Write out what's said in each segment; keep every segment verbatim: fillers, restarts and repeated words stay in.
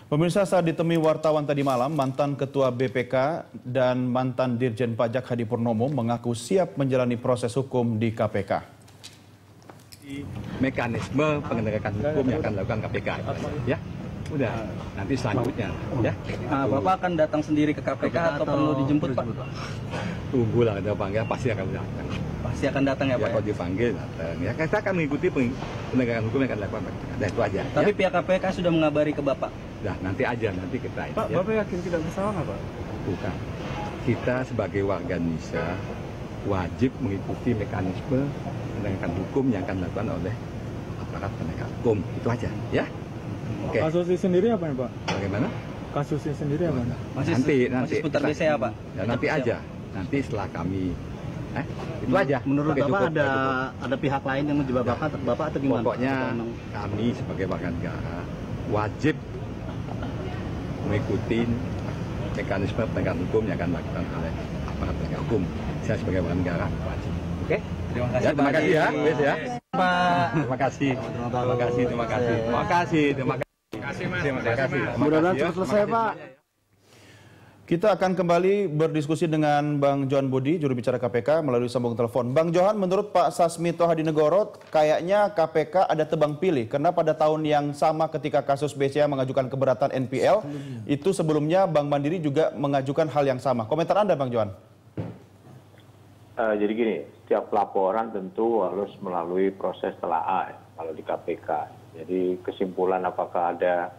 Pemirsa, saat ditemui wartawan tadi malam, mantan Ketua B P K dan mantan Dirjen Pajak Hadi Purnomo mengaku siap menjalani proses hukum di K P K. Mekanisme penegakan hukum yang akan dilakukan K P K, ya. Udah, nanti selanjutnya, ya. Nah, Bapak akan datang sendiri ke K P K atau perlu dijemput, Pak? Tunggulah ada panggil, pasti akan datang. Pasti akan datang ya, Ya, Pak? kalau dipanggil datang. Ya, kita akan mengikuti penegakan hukum yang akan dilakukan K P K. Nah, itu aja. Tapi ya? pihak K P K sudah mengabari ke Bapak? Nah, nanti aja, nanti kita. Pak, ya. Bapak yakin tidak bersalah nggak, Pak? Bukan. Kita sebagai warga Indonesia wajib mengikuti mekanisme penegakan hukum yang akan dilakukan oleh aparat penegak hukum. Itu aja, ya. Oke. Kasusnya sendiri apa nih, Pak? Bagaimana? Kasusnya sendiri apa? Masih nanti, masih nanti. seputar B C A, Pak? Ya, nanti aja. Nanti setelah kami, eh, itu aja. Menurut Oke, Bapak cukup, ada cukup. ada pihak lain yang menjebak Bapak, Bapak atau gimana? Pokoknya Atau memang- kami sebagai warga negara wajib mengikuti mekanisme penegakan hukum yang akan dilakukan oleh aparat penegak hukum. Saya sebagai warga negara wajib. Oke? Terima kasih, Ya, terima Pak kasih ya, Hadi. Wes ya. Pak. Terima kasih. Terima kasih, terima kasih. Terima kasih, terima kasih. Terima kasih. Mudah-mudahan Terima cepat selesai, kasih. Pak. Kita akan kembali berdiskusi dengan Bang Johan Budi, juru bicara K P K, melalui sambungan telepon. Bang Johan, menurut Pak Sasmito Hadinegoro, kayaknya K P K ada tebang pilih. Karena pada tahun yang sama ketika kasus B C A mengajukan keberatan N P L, itu sebelumnya Bank Mandiri juga mengajukan hal yang sama. Komentar Anda, Bang Johan? Uh, jadi gini, setiap laporan tentu harus melalui proses telaah kalau di K P K. Jadi kesimpulan apakah ada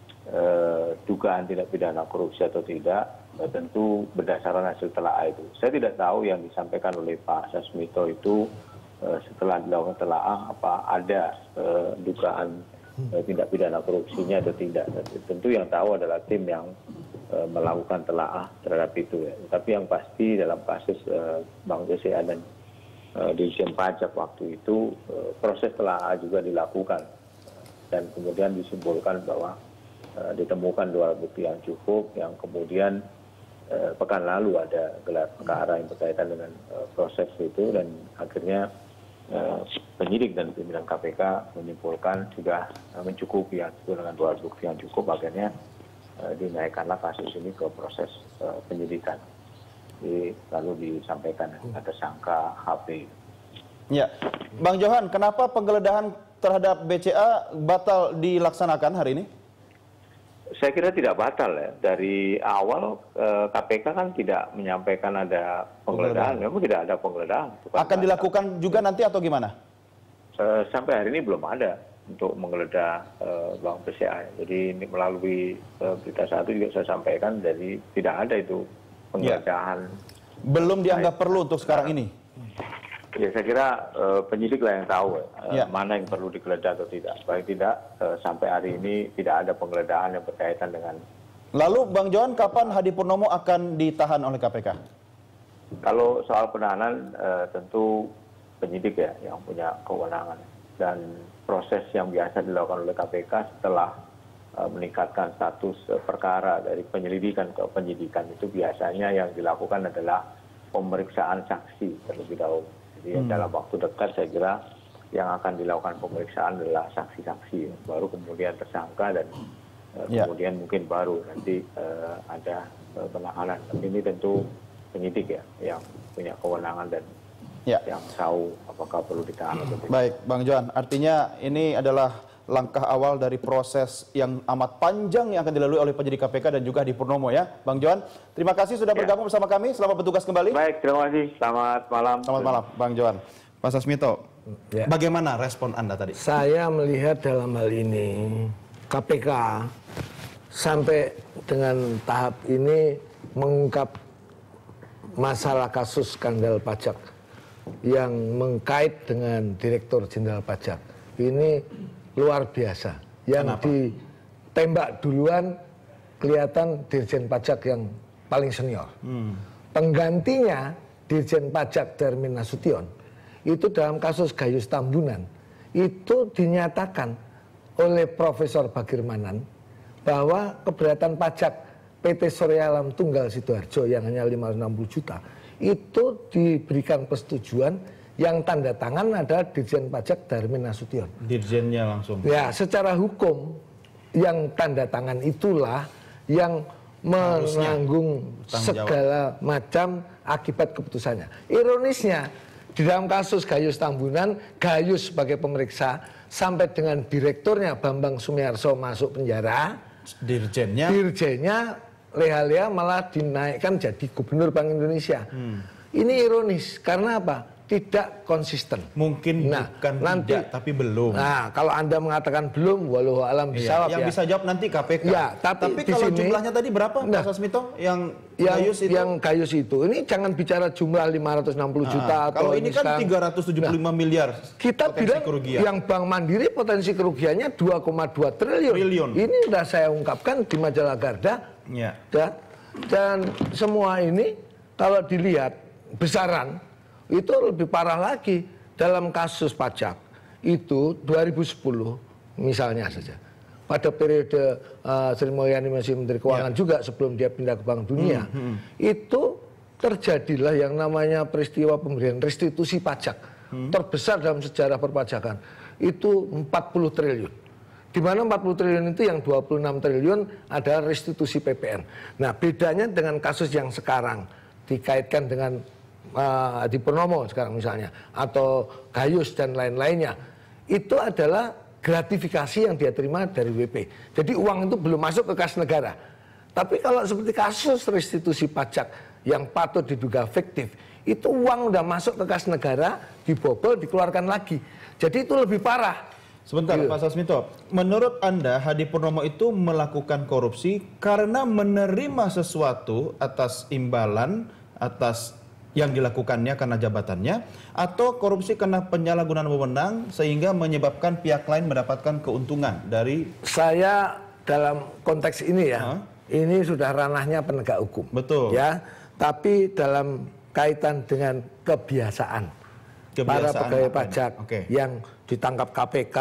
uh, dugaan tindak pidana korupsi atau tidak, uh, tentu berdasarkan hasil telaah itu. Saya tidak tahu yang disampaikan oleh Pak Sasmito itu uh, setelah dilakukan telaah apa ada uh, dugaan uh, tindak pidana korupsinya atau tidak. Tentu yang tahu adalah tim yang uh, melakukan telaah terhadap itu. Ya. Tapi yang pasti dalam kasus uh, Bank B C A dan uh, Dirjen Pajak waktu itu uh, proses telaah juga dilakukan. Dan kemudian disimpulkan bahwa uh, ditemukan dua alat bukti yang cukup, yang kemudian uh, pekan lalu ada gelar perkara yang berkaitan dengan uh, proses itu, dan akhirnya uh, penyidik dan pimpinan K P K menyimpulkan sudah uh, mencukupi ya, dengan dua alat bukti yang cukup, akhirnya uh, dinaikkanlah kasus ini ke proses uh, penyidikan. Jadi, lalu disampaikan ada tersangka H P. Ya, Bang Johan, kenapa penggeledahan terhadap B C A batal dilaksanakan hari ini? Saya kira tidak batal ya. Dari awal eh, K P K kan tidak menyampaikan ada penggeledahan. Memang tidak ada penggeledahan. Bukan Akan batal. dilakukan juga nanti atau gimana? Eh, sampai hari ini belum ada untuk menggeledah eh, Bank B C A. Jadi ini melalui eh, berita satu juga saya sampaikan, jadi tidak ada itu penggeledahan. Belum dianggap perlu untuk sekarang ini? Ya, saya kira uh, penyidik lah yang tahu uh, Ya. mana yang perlu digeledah atau tidak. Paling tidak uh, sampai hari ini tidak ada penggeledahan yang berkaitan dengan. Lalu Bang Johan, kapan Hadi Purnomo akan ditahan oleh K P K? Kalau soal penahanan uh, tentu penyidik ya yang punya kewenangan, dan proses yang biasa dilakukan oleh K P K setelah uh, meningkatkan status uh, perkara dari penyelidikan ke penyidikan itu biasanya yang dilakukan adalah pemeriksaan saksi terlebih dahulu. Jadi hmm. dalam waktu dekat saya kira yang akan dilakukan pemeriksaan adalah saksi-saksi, baru kemudian tersangka, dan uh, Ya. kemudian mungkin baru nanti uh, ada uh, penahanan. Tapi ini tentu penyidik ya yang punya kewenangan dan Ya. yang tahu apakah perlu ditahan atau tidak. Baik, Bang Johan, artinya ini adalah langkah awal dari proses yang amat panjang yang akan dilalui oleh penyidik K P K dan juga Hadi Purnomo ya. Bang Johan, terima kasih sudah Ya. bergabung bersama kami. Selamat bertugas kembali. Baik, terima kasih. Selamat malam. Selamat malam, Bang Johan. Pak Sasmito, Ya. bagaimana respon Anda tadi? Saya melihat dalam hal ini K P K sampai dengan tahap ini mengungkap masalah kasus skandal pajak yang mengkait dengan Direktur Jenderal Pajak. Ini luar biasa. Yang Kenapa? ditembak duluan kelihatan Dirjen Pajak yang paling senior. Hmm. Penggantinya Dirjen Pajak Darmin Nasution itu dalam kasus Gayus Tambunan itu dinyatakan oleh Profesor Bagirmanan bahwa keberatan pajak P T Surya Alam Tunggal Sidoarjo yang hanya lima ratus enam puluh juta itu diberikan persetujuan yang tanda tangan adalah Dirjen Pajak Darmin Nasution. Dirjennya langsung. Ya, secara hukum yang tanda tangan itulah yang menanggung segala macam akibat keputusannya. Ironisnya, di dalam kasus Gayus Tambunan, Gayus sebagai pemeriksa sampai dengan direkturnya Bambang Sumiarso masuk penjara, dirjennya, dirjennya leha-leha malah dinaikkan jadi gubernur Bank Indonesia. Hmm. Ini ironis karena apa? Tidak konsisten. Mungkin nah, bukan nanti, tidak, tapi belum. Nah, kalau Anda mengatakan belum, walau alam bisawab iya, yang ya. bisa jawab nanti K P K. Ya, tapi, tapi di kalau sini, jumlahnya tadi berapa, nah, Pak Sasmito? Yang, yang Gayus itu? Yang Gayus itu, ini jangan bicara jumlah lima ratus enam puluh juta. Nah, atau kalau ini kan tiga ratus tujuh puluh lima nah, miliar. Kita bilang kerugian. Yang Bank Mandiri potensi kerugiannya dua koma dua triliun. triliun. Ini sudah saya ungkapkan di majalah Garda. Ya. Dan, dan semua ini kalau dilihat besaran, itu lebih parah lagi dalam kasus pajak itu dua ribu sepuluh misalnya saja pada periode uh, Sri Mulyani masih Menteri Keuangan ya. Juga sebelum dia pindah ke Bank Dunia hmm, hmm. itu terjadilah yang namanya peristiwa pemberian restitusi pajak hmm. terbesar dalam sejarah perpajakan itu empat puluh triliun, di mana empat puluh triliun itu yang dua puluh enam triliun adalah restitusi P P N. Nah, bedanya dengan kasus yang sekarang dikaitkan dengan Uh, Hadi Purnomo sekarang misalnya atau Gayus dan lain-lainnya, itu adalah gratifikasi yang dia terima dari W P. Jadi uang itu belum masuk ke kas negara. Tapi kalau seperti kasus restitusi pajak yang patut diduga fiktif, itu uang udah masuk ke kas negara, dibobol, dikeluarkan lagi. Jadi itu lebih parah. Sebentar, Pak Sasmito, menurut Anda Hadi Purnomo itu melakukan korupsi karena menerima sesuatu atas imbalan, atas yang dilakukannya karena jabatannya, atau korupsi karena penyalahgunaan wewenang sehingga menyebabkan pihak lain mendapatkan keuntungan dari... Saya dalam konteks ini ya, huh? ini sudah ranahnya penegak hukum. Betul. Ya, tapi dalam kaitan dengan kebiasaan, kebiasaan para pegawai pajak okay. yang ditangkap K P K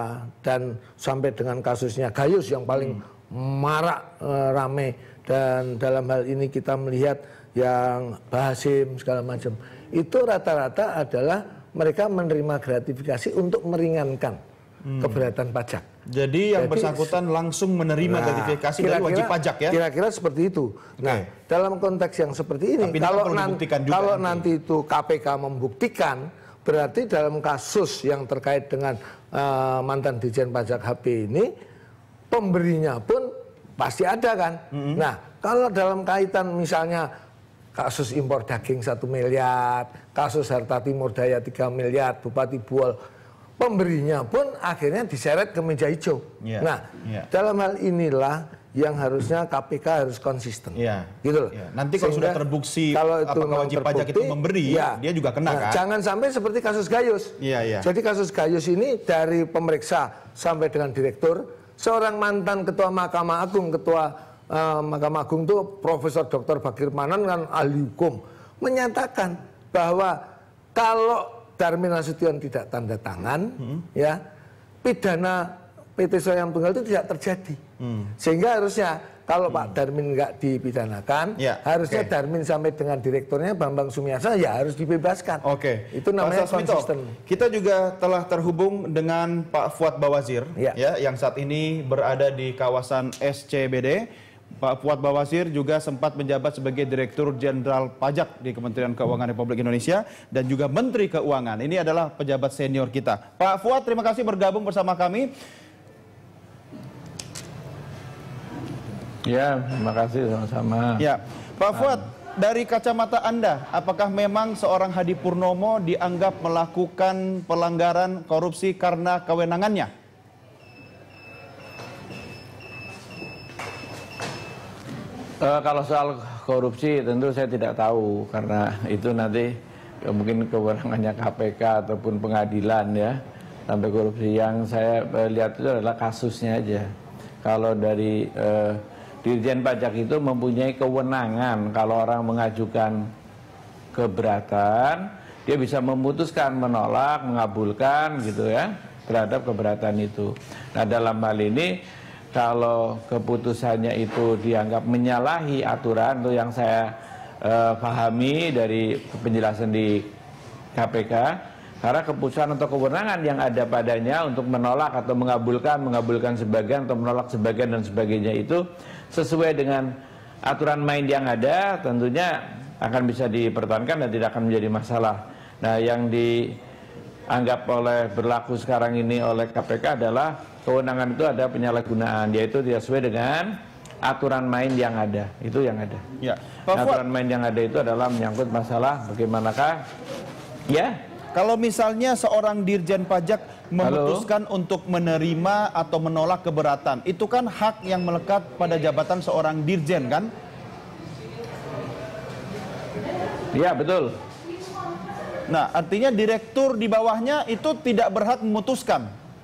dan sampai dengan kasusnya Gayus yang paling hmm. marak e, rame, dan dalam hal ini kita melihat yang Bahasim segala macam, itu rata-rata adalah mereka menerima gratifikasi untuk meringankan hmm. keberatan pajak. Jadi yang Jadi, bersangkutan langsung menerima nah, gratifikasi kira -kira, dari wajib pajak ya? Kira-kira seperti itu. Okay. Nah, dalam konteks yang seperti ini, Tapi kalau, nan kalau nanti itu K P K membuktikan, berarti dalam kasus yang terkait dengan uh, mantan Dirjen Pajak H P ini, pemberinya pun pasti ada kan? Mm-hmm. Nah, kalau dalam kaitan misalnya kasus impor daging satu miliar, kasus harta timur daya tiga miliar, Bupati Buol, pemberinya pun akhirnya diseret ke meja hijau. Yeah. Nah, yeah. dalam hal inilah yang harusnya K P K harus konsisten. Yeah. Gitu loh. Yeah. Nanti kalau Sehingga, sudah terbukti kalau itu apakah wajib terbukti, pajak itu memberi, ya, dia juga kena nah, kan? Jangan sampai seperti kasus Gayus. Yeah, yeah. Jadi kasus Gayus ini dari pemeriksa sampai dengan direktur, seorang mantan ketua Mahkamah Agung, ketua Uh, Mahkamah Agung itu Profesor Doktor Bagir Manan kan ahli hukum, menyatakan bahwa kalau Darmin Nasution tidak tanda tangan, hmm. ya pidana P T Soeharto Tunggal itu tidak terjadi. Hmm. Sehingga harusnya kalau hmm. Pak Darmin nggak dipidanakan, ya, harusnya okay. Darmin sampai dengan direkturnya Bambang Sumiarso ya harus dibebaskan. Oke. Okay. Itu namanya konsisten. Kita juga telah terhubung dengan Pak Fuad Bawazir, ya. ya, yang saat ini berada di kawasan S C B D. Pak Fuad Bawazir juga sempat menjabat sebagai Direktur Jenderal Pajak di Kementerian Keuangan Republik Indonesia dan juga Menteri Keuangan. Ini adalah pejabat senior kita. Pak Fuad, terima kasih bergabung bersama kami. Ya, terima kasih sama-sama. Ya, Pak Fuad, dari kacamata Anda, apakah memang seorang Hadi Purnomo dianggap melakukan pelanggaran korupsi karena kewenangannya? Uh, kalau soal korupsi tentu saya tidak tahu karena itu nanti ya, mungkin kewenangannya K P K ataupun pengadilan ya sampai korupsi. Yang saya uh, lihat itu adalah kasusnya aja. Kalau dari uh, Dirjen Pajak itu mempunyai kewenangan kalau orang mengajukan keberatan, dia bisa memutuskan, menolak, mengabulkan gitu ya terhadap keberatan itu. Nah dalam hal ini kalau keputusannya itu dianggap menyalahi aturan, itu yang saya uh, pahami dari penjelasan di K P K, Karena keputusan atau kewenangan yang ada padanya untuk menolak atau mengabulkan, mengabulkan sebagian atau menolak sebagian dan sebagainya itu sesuai dengan aturan main yang ada, tentunya akan bisa dipertahankan dan tidak akan menjadi masalah. Nah, yang dianggap oleh berlaku sekarang ini oleh K P K adalah kewenangan itu ada penyalahgunaan, yaitu tidak sesuai dengan aturan main yang ada. Itu yang ada. Ya. Nah, aturan main yang ada itu adalah menyangkut masalah bagaimanakah ya. Kalau misalnya seorang dirjen pajak memutuskan Halo? untuk menerima atau menolak keberatan, itu kan hak yang melekat pada jabatan seorang dirjen, kan? Iya, betul. Nah, artinya direktur di bawahnya itu tidak berhak memutuskan.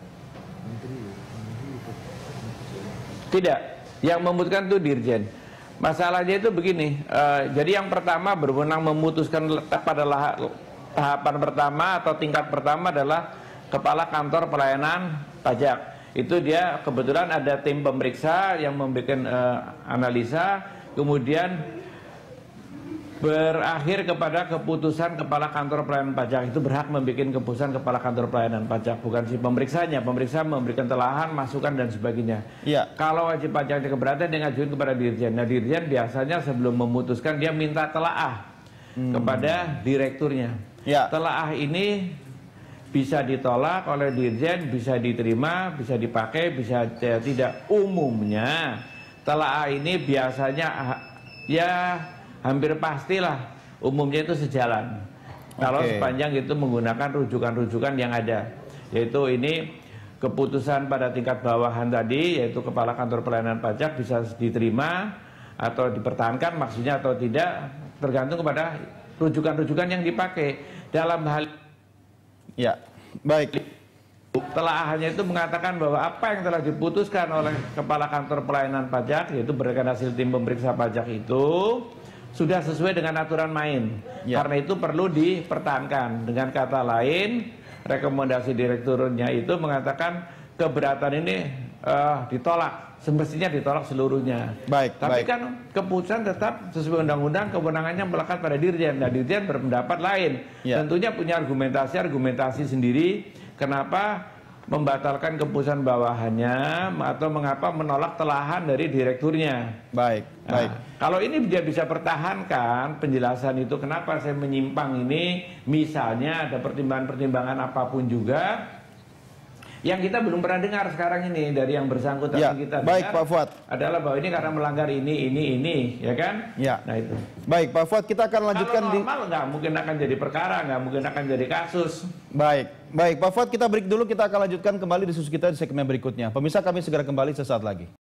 Tidak, yang memutuskan itu dirjen. Masalahnya itu begini, uh, jadi yang pertama berwenang memutuskan pada tahapan pertama atau tingkat pertama adalah Kepala Kantor Pelayanan Pajak. Itu dia kebetulan ada tim pemeriksa yang memberikan uh, analisa, kemudian berakhir kepada keputusan Kepala Kantor Pelayanan Pajak. Itu berhak membuat keputusan Kepala Kantor Pelayanan Pajak, bukan si pemeriksanya. Pemeriksa memberikan telahan, masukan dan sebagainya. Ya. Kalau wajib pajaknya keberatan, dia ngajuin kepada dirjen. Nah, dirjen biasanya sebelum memutuskan dia minta telaah hmm. kepada direkturnya. Ya. Telaah ini bisa ditolak oleh dirjen, bisa diterima, bisa dipakai, bisa tidak. Umumnya telaah ini biasanya ya hampir pastilah umumnya itu sejalan. Kalau okay. sepanjang itu menggunakan rujukan-rujukan yang ada, yaitu ini keputusan pada tingkat bawahan tadi, yaitu Kepala Kantor Pelayanan Pajak bisa diterima atau dipertahankan maksudnya atau tidak, tergantung kepada rujukan-rujukan yang dipakai. Dalam hal ya, baik. Telaahannya itu mengatakan bahwa apa yang telah diputuskan oleh Kepala Kantor Pelayanan Pajak, yaitu berdasarkan hasil tim pemeriksa pajak itu sudah sesuai dengan aturan main. Ya. Karena itu perlu dipertahankan. Dengan kata lain, rekomendasi direkturnya itu mengatakan keberatan ini uh, ditolak. Semestinya ditolak seluruhnya. Baik. Tapi baik. Kan keputusan tetap sesuai undang-undang, kewenangannya melekat pada dirjen. Nah, dirjen berpendapat lain. Ya. Tentunya punya argumentasi-argumentasi sendiri kenapa membatalkan keputusan bawahannya atau mengapa menolak telahan dari direkturnya. Baik, nah, baik. Kalau ini dia bisa pertahankan penjelasan itu kenapa saya menyimpang ini, misalnya ada pertimbangan-pertimbangan apapun juga yang kita belum pernah dengar sekarang ini dari yang bersangkutan ya, kita baik, dengar Pak Fuad. Adalah bahwa ini karena melanggar ini, ini, ini, ya kan? Ya. Nah itu. Baik, Pak Fuad, kita akan lanjutkan. Kalau normal di... nggak mungkin akan jadi perkara, nggak mungkin akan jadi kasus. Baik, baik, Pak Fuad, kita break dulu, kita akan lanjutkan kembali diskusi kita di segmen berikutnya. Pemirsa, kami segera kembali sesaat lagi.